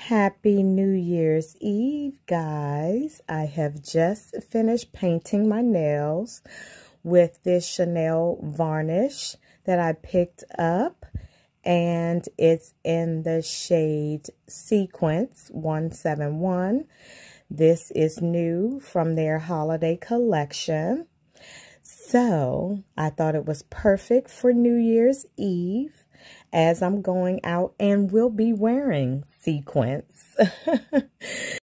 Happy New Year's Eve, guys. I have just finished painting my nails with this Chanel varnish that I picked up, and it's in the shade Sequins 171. This is new from their holiday collection. So I thought it was perfect for New Year's Eve, as I'm going out and will be wearing sequins.